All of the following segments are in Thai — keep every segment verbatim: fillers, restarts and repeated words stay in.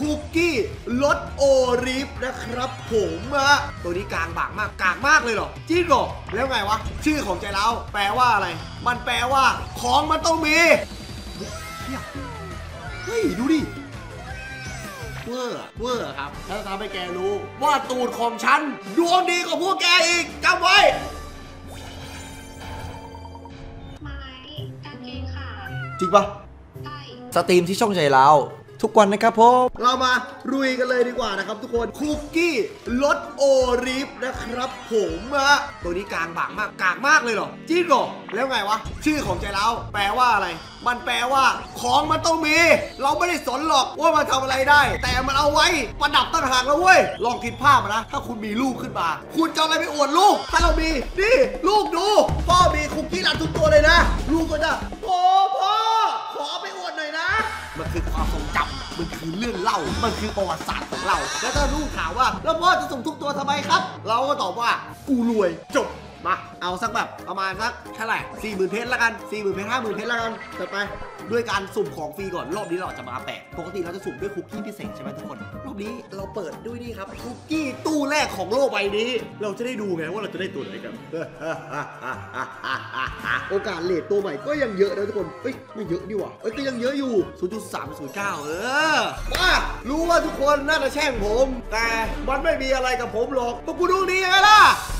คุกกี้รสโอริฟนะครับผมอะตัวนี้กลางบางมากกลางมากเลยเหรอจริงเหรอแล้วไงวะชื่อของใจเราแปลว่าอะไรมันแปลว่าของมันต้องมีเฮ้ยดูดิเวอร์เวอร์ครับแล้วทำให้แกรู้ว่าตูดของฉันดวงดีกว่าพวกแกอีกจำไว้ไม้กางเกงขาดจริงปะใช่สตรีมที่ช่องใจเราทุกวันนะครับผมเรามาลุยกันเลยดีกว่านะครับทุกคนคุกกี้รสโอริฟนะครับผมอะตัวนี้กลางบางมากกลางมากเลยเหรอจริงเหรอแล้วไงวะชื่อของใจเราแปลว่าอะไรมันแปลว่าของมันต้องมีเราไม่ได้สนหรอกว่ามันทำอะไรได้แต่มันเอาไว้ประดับตั้งหากแล้วเว้ยลองคิดภาพนะถ้าคุณมีลูกขึ้นมาคุณจะอะไรไปอวดลูกถ้าเรามีนี่ลูกดูพ่อมีคุกกี้รันทุกตัวเลยนะลูกก็จะพ่อพ่อขอไปอวดหน่อยนะมันคือความทรงจำมันคือเรื่องเล่ามันคือประวัติศาสตร์ของเราแล้วถ้าลูกถามว่าแล้วพ่อจะส่งทุกตัวทำไมครับเราก็ตอบว่ากูรวยจบมาเอาสักแบบประมาณสักเท่าไหร่สี่หมื่นเพชรละกันสี่หมื่นเพชรห้าหมื่นเพชรละกันจัดไปด้วยการสุ่มของฟรีก่อนรอบนี้เราจะมาแปะปกติเราจะสุ่มด้วยคุกกี้พิเศษใช่ไหมทุกคนรอบนี้เราเปิดด้วยนี่ครับคุกกี้ตู้แรกของโลกใบนี้เราจะได้ดูไงว่าเราจะได้ตัวไหนกันโอกาสเลทตัวใหม่ก็ยังเยอะนะทุกคนเอ้ยไม่เยอะดีว่ะเอ้ยก็ยังเยอะอยู่ ศูนย์จุดสาม ศูนย์จุดเก้า เออมารู้ว่าทุกคนน่าจะแช่งผมแต่มันไม่มีอะไรกับผมหรอกพวกกูดูดีไงล่ะ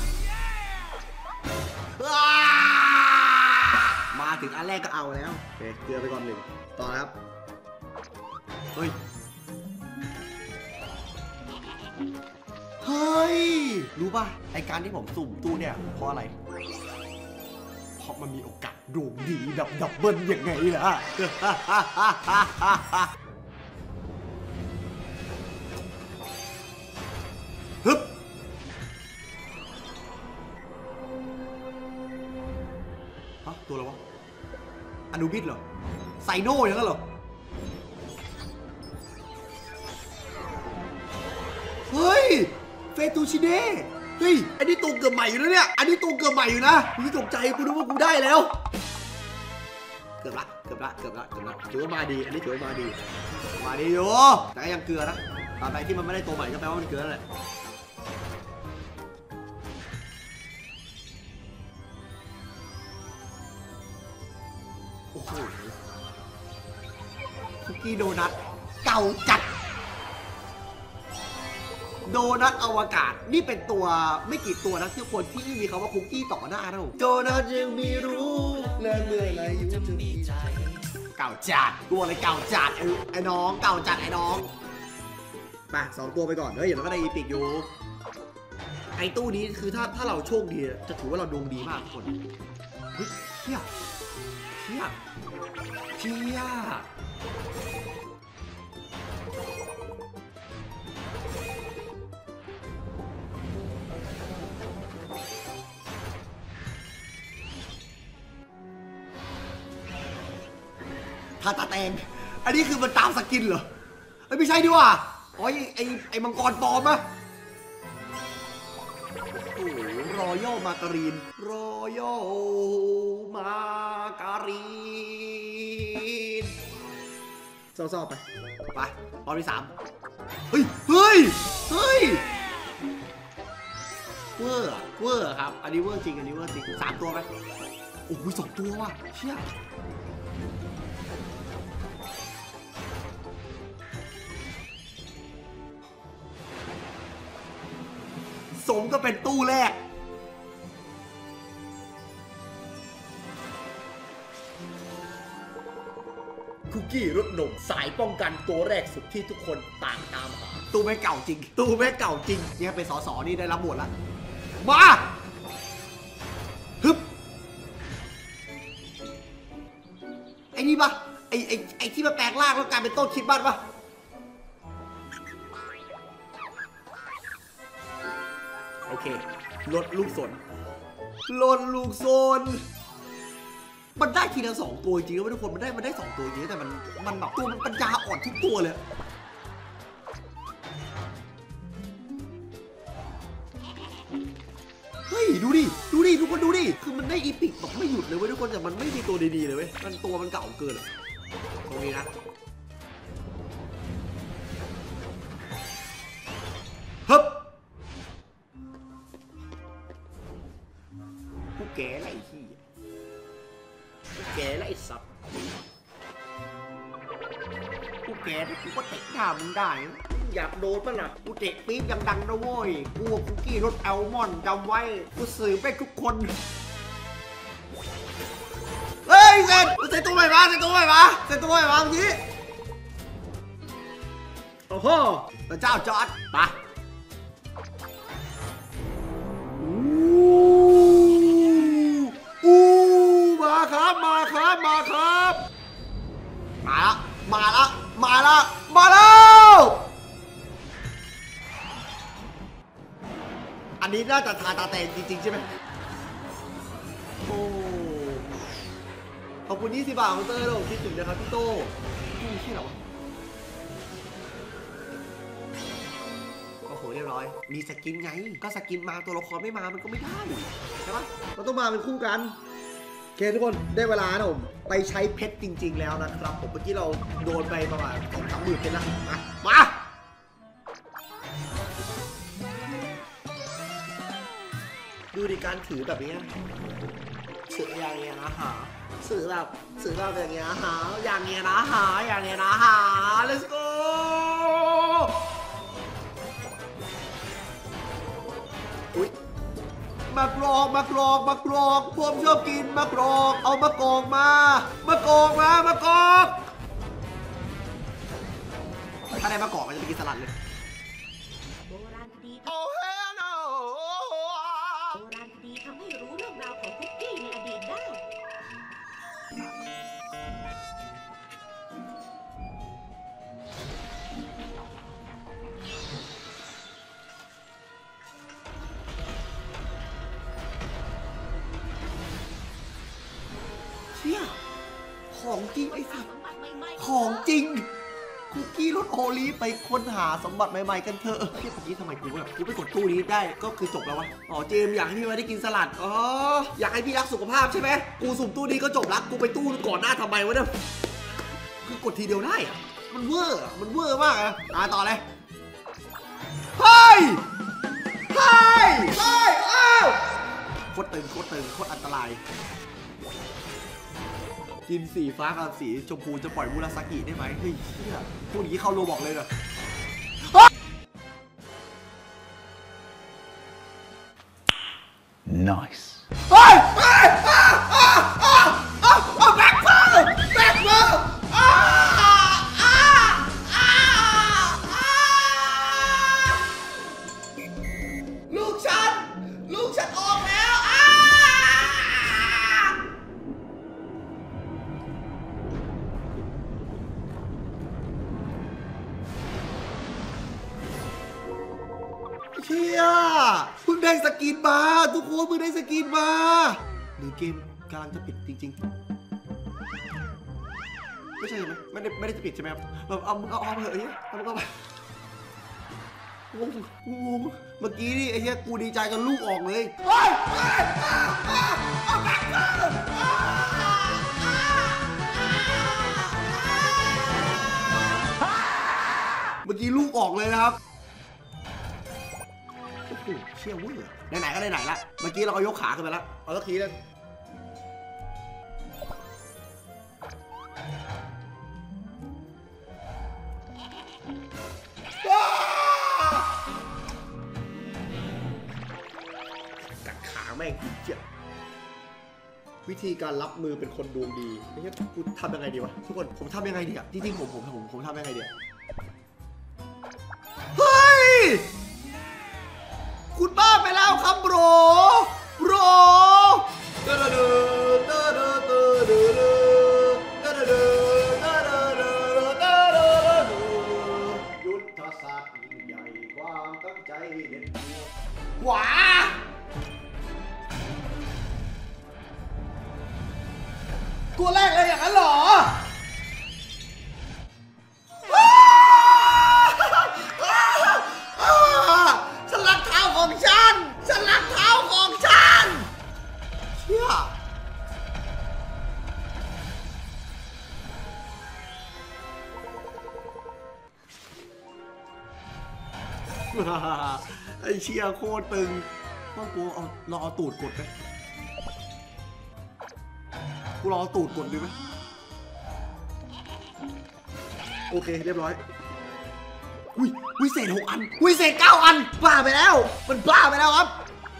มาถึงอันแรกก็เอาแล้วโอเคเกลือไปก่อนหนึ่งต่อครับเฮ้ยเฮ้ยรู้ป่ะไอการที่ผมสุ่มตู้เนี่ยเพราะอะไรเพราะมันมีโอกาสโด่งดีดับดับเบิ้ลยังไงล่ะฮึบตัวอะไรวะอนูบิสเหรอไซโน่อย่างนั้นเหรอเฮ้ยเฟตูชิเน่เฮ้ยอันนี้ตัวเกือบใหม่อยู่นะเนี่ยอันนี้ตัวเกือบใหม่อยู่นะนี่ตกใจกูนึกว่ากูได้แล้วเกือบละเกือบละเกือบละเกือบละถือว่ามาดีอันนี้ถือว่ามาดีมาดีอยู่แต่ก็ยังเกลือนะตามไปที่มันไม่ได้ตัวใหม่ก็แปลว่ามันเกลือแหละโอ้โหคุกกี้โดนัทเก่าจัดโดนัทอวกาศนี่เป็นตัวไม่กี่ตัวนะที่คนที่มีคำว่าคุกกี้ต่อหน้าเราโดนัทยังมีรู้และเมื่อไรอยู่จะมีใจเก่าจัดตัวอะไรเก่าจัดไอ้ไอ้น้องเก่าจัดไอ้น้องไปสองตัวไปก่อนเฮ้ยอย่างนั้นก็ได้อีพิกอยู่ไอ้ตู้นี้คือถ้าถ้าเราโชคดีจะถือว่าเราดวงดีมากทุกคนเฮ้ยเชี่ยเชี่ยเชี่ยทาตาแตงอันนี้คือมันตามสกินเหรอไม่ใช่ดิว่ะอ๋อไอไอมังกรปลอมอะโอ้โหรอยัลมาการีนรอยัลมาการีนเศร้าๆไปไปรอบที่สามเฮ้ยเฮ้ยเฮ้ยเวอร์เวอร์ครับอันนี้เวอร์จริงอันนี้เวอร์จริงสามตัวไหมโอ้โหสองตัวว่ะเชี่ยสมก็เป็นตู้แรกคุกกี้รสนมสายป้องกันตัวแรกสุดที่ทุกคนต่างตามหาตู้แม่เก่าจริงตู้แม่เก่าจริงเนี่ยเป็นสสนี่ได้รับบทแล้วมาฮึบไอ้นี่ปะไอ้ไอ้ไอ้ที่มาแปลงร่างแล้วกลายเป็นต้นคิดบ้านปะโอเคลดลูกศรลดลูกศรมันได้ทีละสองตัวจริงๆทุกคนมันได้มันได้สองตัวจริงแต่มันมันแบบตัวมันปัญญาอ่อนทุกตัวเลยเฮ้ยดูดิดูดิทุกคนดูดิคือมันได้อีพิกแบบไม่หยุดเลยเว้ยทุกคนแต่มันไม่มีตัวดีๆเลยเว้ยมันตัวมันเก่าเกินตรงนี้นะนกูก็เตะหน้ามึงได้อยากโดนป่ะล่ะกูเตะปี๊บยังดังนะโว้ยกูคุกกี้รสแอลมอนด์จำไว้กูสื่อไปทุกคนเฮ้ยเซนเซนตัวใหม่มาเซนตัวใหม่มาเซนตัวใหม่มาเมื่อกี้โอ้โหพระเจ้าจอร์ดปะอู้มาครับมาครับมาครับมาละมาละมาละมาแล้วอันนี้น่าจะทาตาแตงจริงๆใช่ไหมโอ้ขอบคุณยี่สิบบาทของเตอร์เราคิดถึงนะครับพี่โต้นี่ชื่ออะไรวะโอ้โหเรียบร้อยมีสกินไงก็สกินมาตัวละครไม่มามันก็ไม่ได้ใช่ปะมันต้องมาเป็นคู่กันโอเคทุกคนได้เวลานะผมไปใช้เพชรจริงๆแล้วนะครับผมเมื่อกี้เราโดนไปประมาณสองสามหมื่นเพชรแล้วมามาดูในการถือแบบนี้ถืออย่างเงี้ยนะฮะถือแบบถือแบบอย่างเงี้ยฮะอย่างเงี้ยนะฮะอย่างเงี้ยนะฮะ let's go อุ้ยมะกรอกมะกรอกมะกรอกผมชอบกินมะกรอกเอามะกรอกมามะกรอกมามะกรอกถ้าได้มะกรอกมันจะไปกินสลัดเลยโบราณคดีโอ้เฮลโนโบราณคดีทำให้รู้เรื่องราวของคุกกี้ในอดีตได้เชี่ยของจริงไอ้สัตว์ของจริงคุกกี้รสโอลีฟไปค้นหาสมบัติใหม่ๆกันเถอะเฮ้ยเมื่อกี้ทำไมกูแบบกูไปกดตู้นี้ได้ก็คือจบแล้ววะอ๋อเจมอยากให้พี่มาได้กินสลัดอ๋ออยากให้พี่รักสุขภาพใช่ไหมกูสุ่มตู้นี้ก็จบละกูไปตู้ก่อนหน้าทำไมวะเนี่ยคือกดทีเดียวได้อะมันเวอร์มันเวอร์มากอะตายต่อเลยเฮ้ยเฮ้ยเฮ้ยอ้าวโคตรตึงโคตรตึงโคตรอันตรายกินสีฟ้ากับสีชมพูจะปล่อยมูราซากิได้ไหมเฮ้ยพวกนี้เข้าโลบอกเลยเหรอ nice เฮ้ยเฮ้ยอ้าอ้าอ้าอ้าอ้าแบ็คเฟิร์แบ็คเฟิร์อ้าอ้าอ้าอ้าลูกฉันลูกฉันออกแล้วอ้าเชี่ยเพิ่งได้สกินมาทุกคนเพิ่งได้สกินมาหรือเกมกำลังจะปิดจริงๆไม่ใช่ไหมไม่ได้ไม่ได้จะปิดใช่ไหมครับเราเอาเอาเอาเถอะไอ้เหี้ยเอาเอาไปงงงงเมื่อกี้นี่ไอ้เหี้ยกูดีใจจนลูกออกเลยเฮ้ยเฮ้ยเอาแบ็คเกอร์เมื่อกี้ลูกออกเลยนะครับโอ้โหเชี่ยเวอร์ไหนๆก็ไหนๆละเมื่อกี้เราก็ยกขาขึ้นไปแล้วเอาสักทีนึงกัดขาแม่งเจ็บวิธีการรับมือเป็นคนดวงดีไม่ใช่กูทำยังไงดีวะทุกคนผมทำยังไงดีอะจริงๆผมผมผมผมทำยังไงดีอะเฮ้ยคุณบ้าไปแล้วครับโบรโบรยุทธศาสตร์ยิ่งใหญ่ความตั้งใจเด็ดเดี่ยวหวาตัวแรกเลยอย่างนั้นเหรอฉันรักเท้าของฉันฉันรักเท้าของฉันเชี่ยไอ้เชี่ยโคตรตึงว่ากูเอาเราเอาตูดกดไหมกูรอตูดกดดีไหมโอโอเคเรียบร้อยอุ้ยอุ้ยเศษหกอันอุ้ยเศษเก้าอันบ้าไปแล้วมันบ้าไปแล้วครับ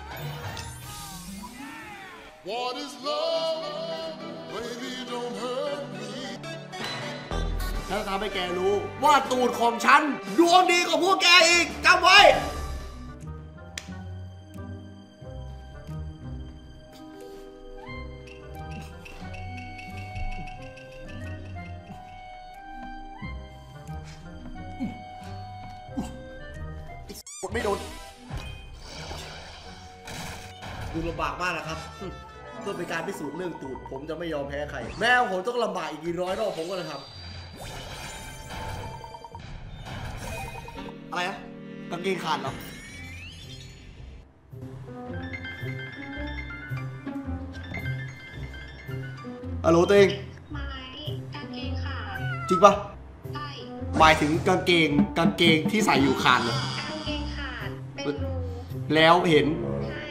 What is love? Baby, don't hurt me. ถ้าทำให้แกรู้ว่าตูดของฉันดวงดีกว่าพวกแกอีกจำไว้กดไม่โดนดูลำบากมากนะครับเพื่อเป็นการพิสูจน์เรื่องตูดผมจะไม่ยอมแพ้ใครแม้ผมต้องลำบากอีกกี่ร้อยรอบผมก็จะทำอะไรนะกางเกงขาดเหรอฮัลโหลตัวเองไม้กางเกงขาดจริงปะใช่หมายถึงกางเกงกางเกงที่ใส่อยู่ขาดเลยกางเกงขาดเป็นรูแล้วเห็นใช่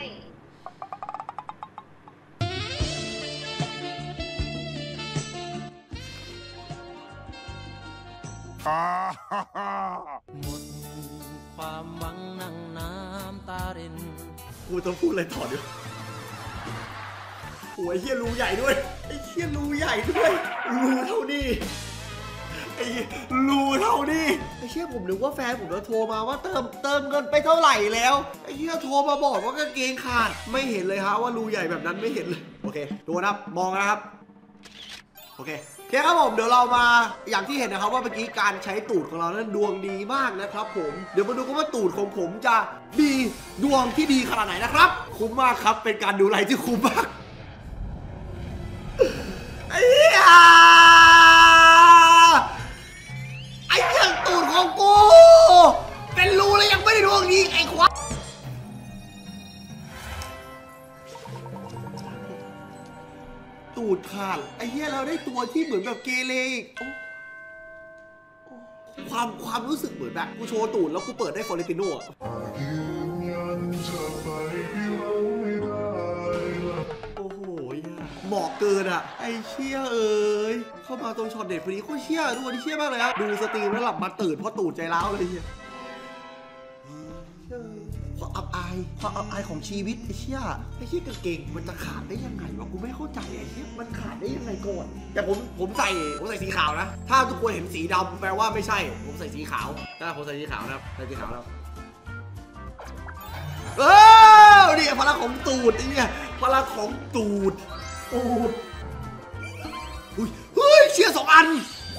หมดความหวังนั่งน้ำตารินกูต้องพูดอะไรต่อเดี๋ยวโอ้ยเฮียรูใหญ่ด้วยไอ้เฮียรูใหญ่ด้วยรูเท่านี้ไอ้รูเท่านี้ไอ้เชี่ยผมนึกว่าแฟนผมจะโทรมาว่าเติมเติมเงินไปเท่าไหร่แล้วไอ้เชี่ยโทรมาบอกว่ากางเกงขาดไม่เห็นเลยฮะว่ารูใหญ่แบบนั้นไม่เห็นเลยโอเคดูนะครับมองนะครับโอเคโอเคครับผมเดี๋ยวเรามาอย่างที่เห็นนะครับว่าเมื่อกี้การใช้ตูดของเรานั้นดวงดีมากนะครับผมเดี๋ยวมาดูกันว่าตูดของผมจะมีดวงที่ดีขนาดไหนนะครับคุ้มมากครับเป็นการดูไลฟ์ที่คุ้มมากไอ้เหี้ยไอ้เรื่องตูดของกูเป็นรูแล้วยังไม่ได้ดวงดีไอ้ควายตูดขาดไอ้เหี้ยเราได้ตัวที่เหมือนแบบเกเรอีกความความรู้สึกเหมือนแบบกูโชว์ตูดแล้วกูเปิดได้ฟอริติโน่อะโอ้โหเหมาะเกินอ่ะไอ้เชี่ยเอ้ยเข้ามาตรงช็อตเด็ดพอดีโคตรเชี่ยดูนี่เชี่ยมากเลยครับดูสตรีมแล้วหลับมาตื่นเพราะตูดใจร้าวเลยเฮียความอับอายความอับอายของชีวิตไอ้เชี่ยไอ้เชี่ยกางเกงมันจะขาดได้ยังไงวะกูไม่เข้าใจไอ้เชี่ยมันขาดได้ยังไงก่อนแต่ผมผมใส่ผมใส่สีขาวนะถ้าทุกคนเห็นสีดำแปลว่าไม่ใช่ผมใส่สีขาวถ้าผมใส่สีขาวนะครับใส่สีขาวแล้วเออนี่พลังของตูดไอ้เนี่ยพลังของตูดตูดอุ้ยเฮ้ยเชี่ยสองอัน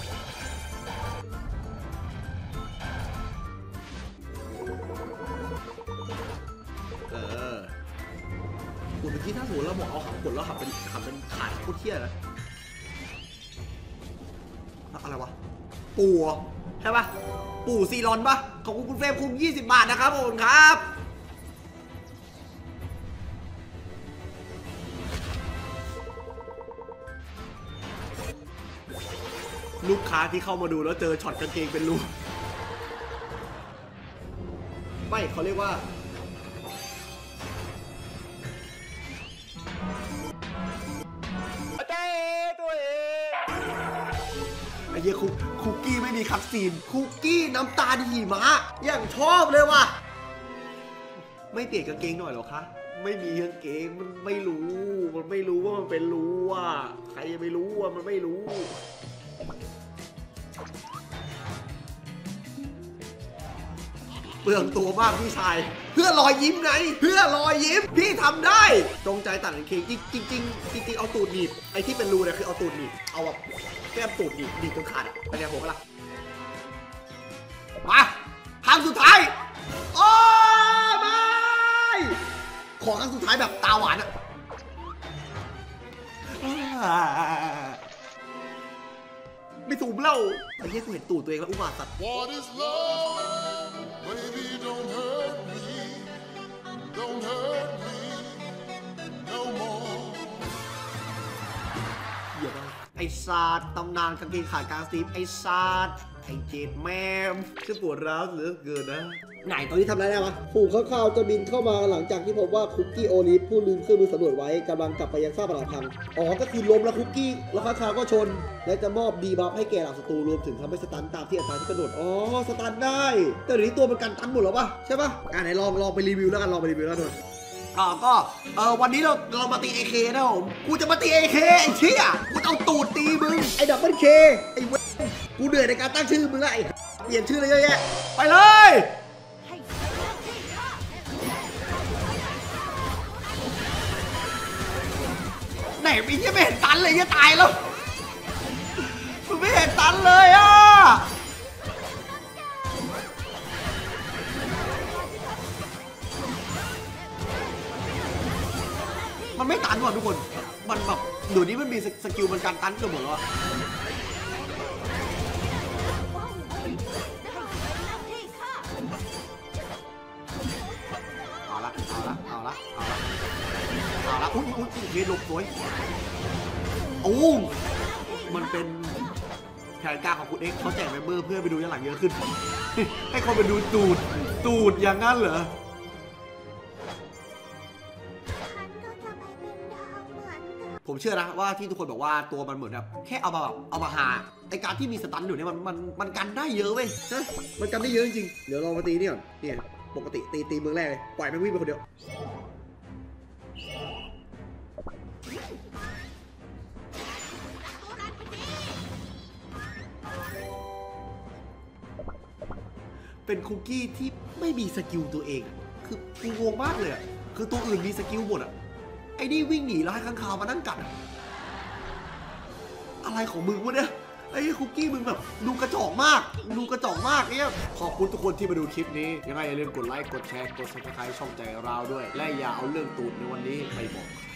เออคุณเมื่อกี้ถ้าสมมติเราบอกเอาหางขนแล้วหับเป็นหับเป็นขาดโคตรเที่ยนะอะไรวะปู่ใช่ปะปู่ซีรอนปะขอบคุณคุณเฟรมคุณยี่สิบบาทนะครับผมครับลูกค้าที่เข้ามาดูแล้วเจอช็อตกางเกงเป็นรูไม่เขาเรียกว่าเจ้ตัวเองไอ้เหี้ยคุกคุกกี้ไม่มีคัตซีนคุกกี้น้ำตาลหิมะอย่างชอบเลยว่ะไม่เปลี่ยนกางเกงหน่อยหรอคะไม่มีกางเกงมันไม่รู้มันไม่รู้ว่ามันเป็นรูอ่ะใครจะไม่รู้อ่ะมันไม่รู้เปลืองตัวมากพี่ชายเพื่อรอยยิ้มไงเพื่อรอยยิ้มพี่ทำได้จงใจตัดกางเกงจริงจริงจริงจริงเอาตูดหนีบไอ้ที่เป็นรูเนี่ยคือเอาตูดหนีบเอาแบบแก้มตูดหนีบหนีบจนขาดอ่ะเป็นไงผมก็ล่ะมาครั้งสุดท้ายโอ้ไม่ขอครั้งสุดท้ายแบบตาหวานอ่ะไม่สูบเล่าไอ้เหี้ยกูเห็นตูดตัวเองแล้วอุบาทสัตว์ What is love? Baby, don't hurt me. Don't hurt me no more. เหี้ยบ้างไอ้ซาดตำนานกางเกงขาดกลางสตรีมไอ้ซาดไอเจ็ดแม่ชื่อปวดร้าวเหลือเกินนะไหนตอนนี้ทำอะไรได้วะฝูงข้างคาวจะบินเข้ามาหลังจากที่พบว่าคุกกี้โอลิฟผู้ลืมเครื่องมือสำรวจไว้กำลังกลับไปยังซากปรักหักพังอ๋อก็คือล้มแล้วคุกกี้แล้วข้างคาวก็ชนและจะมอบดีบัฟให้แก่เหล่าศัตรูรวมถึงทำให้สตันตามที่อัตราที่กระโดดอ๋อสตันได้แต่เดี๋ยวนี้ตัวมันกันตันหมดแล้วปะใช่ปะอ่าไหนลองลองไปรีวิวแล้วกันลองไปรีวิวแล้วดูอ่าก็เออวันนี้เราเรามาตี เอ เค นะผมกูจะมาตี เอ เค ไอ้เชี่ยกูจะเอาตูดตีมึงไอ้ดับเบิลเคไอ้เว้ยกูเหนื่อยในการตั้งชื่อมึงแล้วไอ้เปลี่ยนชื่อเลยเยอะแยะไปเลยไหนมีที่ไม่เห็นตันเลยจะตายแล้วมึงไม่เห็นตันเลยอ่ะมันไม่ตันว่ะทุกคนมันแบบเดี๋ยวนี้มันมีสกิลมันการตันเกือบหมดแล้วอะเอาละเอาละเอาละเอาละเอาละอุ้ยอุ้ยเฮ้ยหลบสวยโอ้มันเป็นแผนการของคุณเอ็กซ์เขาแจกเมมเบอร์เพื่อไปดูย้อนหลังเยอะขึ้น ให้คนไปดูตูดตูดอย่างนั้นเหรอผมเชื่อนะว่าที่ทุกคนบอกว่าตัวมันเหมือนแบบแค่เอามาแบบเอามาหาไอการที่มีสตันอยู่เนี่ยมันมันมันกันได้เยอะเว้ยใช่มันกันได้เยอะจริงๆเดี๋ยวลองมาตีนี่ก่อนเนี่ยปกติตีตีเมืองแรกเลยปล่อยมันวิ่งไปคนเดียวเป็นคุกกี้ที่ไม่มีสกิลตัวเองคือกูงงมากเลยอ่ะคือตัวอื่นมีสกิลหมดอ่ะไอ้นี่วิ่งหนีแล้วให้ข้างคาวมานั่งกัดอะไรของมึงวะเนี่ยไอ้คุกกี้มึงแบบดูกระจอกมากดูกระจอกมากเนี่ยขอบคุณทุกคนที่มาดูคลิปนี้ยังไงอย่าลืมกดไลค์กดแชร์กดซับสไครต์ช่องใจเราด้วยและอย่าเอาเรื่องตูดในวันนี้ไปบอก